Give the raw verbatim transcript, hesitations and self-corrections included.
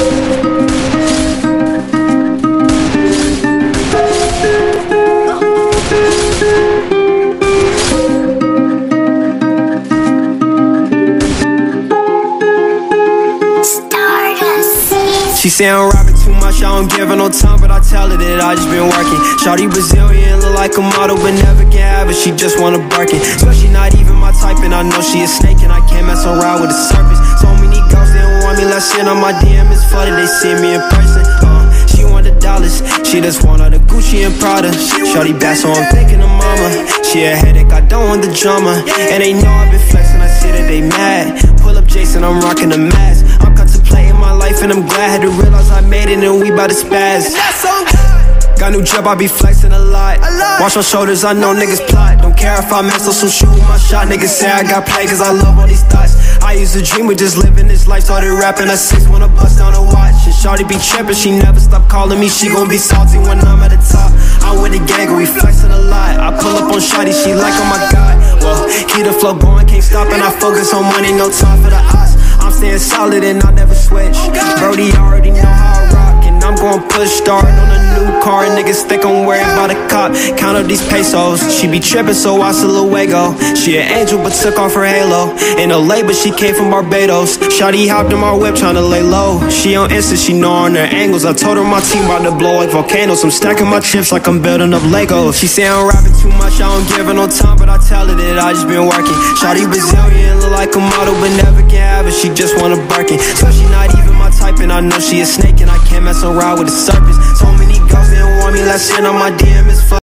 She say I'm rapping too much, I don't give her no time, but I tell her that I just been working. Shawty Brazilian, look like a model, but never can have it, she just wanna Birkin. Swear she not even my type, and I know she a snake, and I can't mess around with the surface. So many girls, they don't want me, last shit on my D M is flooded, they see me in person. uh, She want the dollars, she just want all the Gucci and Prada. Shawty bad, so I'm thinking of mama. She a headache, I don't want the drama. And they know I've been flexing, I see that they mad. Pull up Jason, I'm rocking the mask. I'm contemplating my life and I'm glad, had to realize I made it and we bout to spaz. Got new job, I be flexing a lot. Watch my shoulders, I know niggas plot. Don't care if I mess up, so shoot my shot. Niggas say I got play cause I love all these thoughts. I used to dream of just living this life, started rapping at six, wanna bust down a watch. And shawty be trippin', she never stop calling me, she gon' be salty when I'm at the top. I'm with the gang, we flexing a lot. I pull up on shawty, she like, oh my god. Well, keep the flow going, can't stop, and I focus on money, no time for the odds. I'm staying solid and I never switch. Brody already know how I rock, and I'm gon' push start on a new car. Niggas think I'm worried about a cop. Count up these pesos. She be trippin', so I still Luego. She an angel, but took off her halo. In L A, but she came from Barbados. Shawty hopped in my whip, tryna lay low. She on Insta, she know on her angles. I told her my team about to blow like volcanoes. I'm stacking my chips like I'm building up Legos. She say I'm rapping too much, I don't give her no time, but I tell her that I just been working. Shawty Brazilian, look like a model, but never can have it, she just wanna Birkin. So she not even my type, and I know she a snake, and I can't mess around with the surface. So many girls, they don't want me, last shit on my D M is fuck.